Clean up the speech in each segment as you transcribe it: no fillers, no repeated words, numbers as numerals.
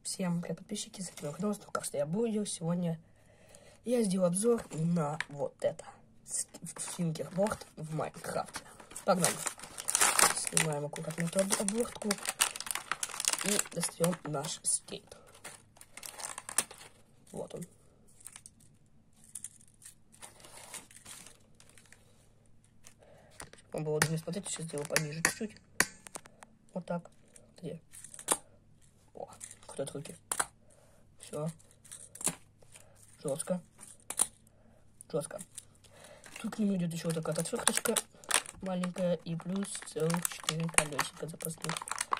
Всем привет, подписчики, с вами Кнос. Как что я буду сегодня, я сделал обзор на вот это фингерборд в Майнкрафте. Погнали. Снимаем аккуратно эту обертку и достаем наш скейт. Вот он. Он было удобнее смотреть, сейчас сделаю пониже чуть-чуть. Вот так. Где? О, куда-то руки. Все. Жестко. Жестко. Тут к нему идет еще вот такая отверточка маленькая и плюс целых 4 колесика запасных.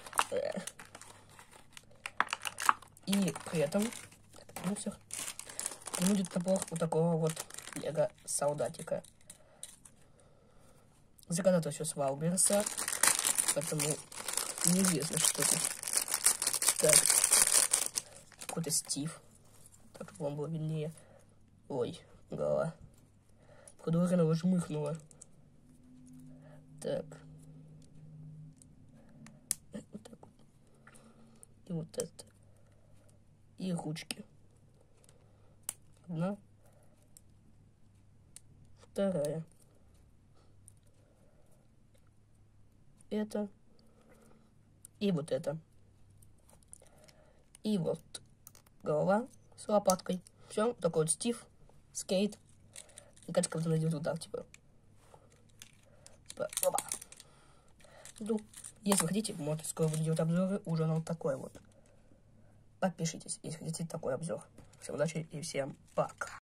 И при этом будет набор вот такого вот лего солдатика. Заказал все с Валберса, поэтому неизвестно, что это. Так, какой-то Стив, так чтобы вам было виднее. Ой, голова. Ходорина его жмыхнула. Так. Вот так вот. И вот это. И ручки. Одна. Вторая. Это. И вот это. И вот голова с лопаткой. Все, такой вот Стив, скейт. И кажется, как-то найдет вот так, типа. Опа. Ну, если вы хотите, можете скоро буду делать обзоры уже на вот такой вот. Подпишитесь, если хотите такой обзор. Всем удачи и всем пока.